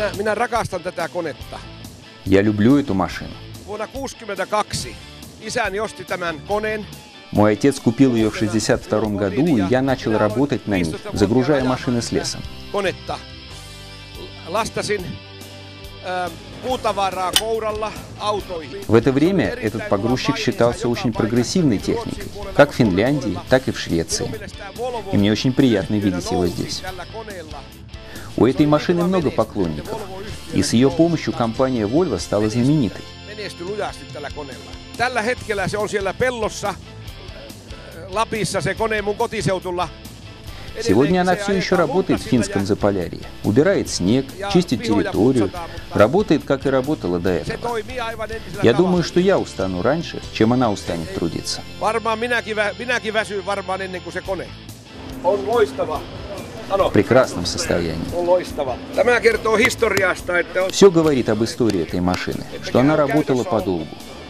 Minä rakastan tätä konetta. Я люблю эту машину. Vuonna 1962 isäni osti tämän koneen. Мой отец купил ее в 1962 году, и я начал работать на ней, загружая машины с лесом. Konetta. Lastasin puutavaraa kouralla autoihin. В это время этот погрузчик считался очень прогрессивной техникой, как в Финляндии, так и в Швеции. И мне очень приятно видеть его здесь. У этой машины много поклонников, и с ее помощью компания Volvo стала знаменитой. Tällä hetkellä se on siellä pellossa Lapissa se kone mun kotiseutulla. Сегодня она все еще работает в финском Заполярье. Убирает снег, чистит территорию, работает, как и работала до этого. Я думаю, что я устану раньше, чем она устанет трудиться. В прекрасном состоянии. Все говорит об истории этой машины, что она работала подолгу.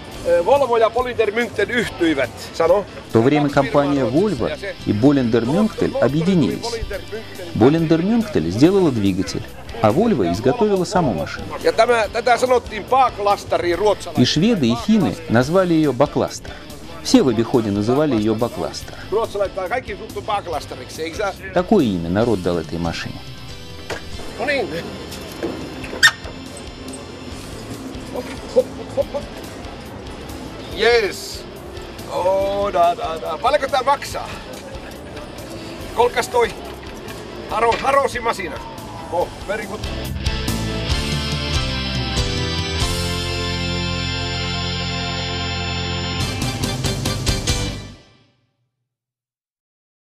В то время компания Volvo и Bollinger-Münchtel объединились. Bollinger-Münchtel сделала двигатель, а Volvo изготовила саму машину. И шведы, и финны назвали ее Бакластер. Все в обиходе называли ее Бакластер. Такое имя народ дал этой машине. Yes. Oh, da. Paljonko tää maksaa? Kolkas toi. Harosi masina. Oh, very good.